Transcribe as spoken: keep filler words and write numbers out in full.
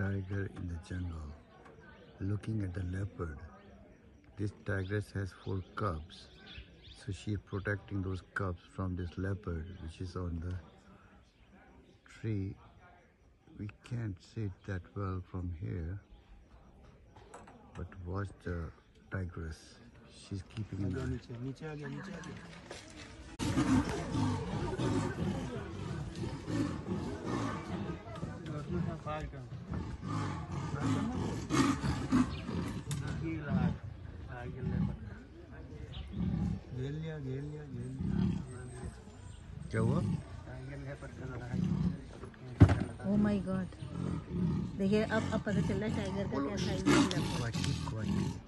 tiger in the jungle, looking at the leopard. This tigress has four cubs, so she is protecting those cubs from this leopard which is on the tree. We can't see it that well from here, but watch the tigress. She's keeping an eye. क्या हुआ? Oh my God! देखिए अब अब पता चल रहा है tiger का क्या साइज है।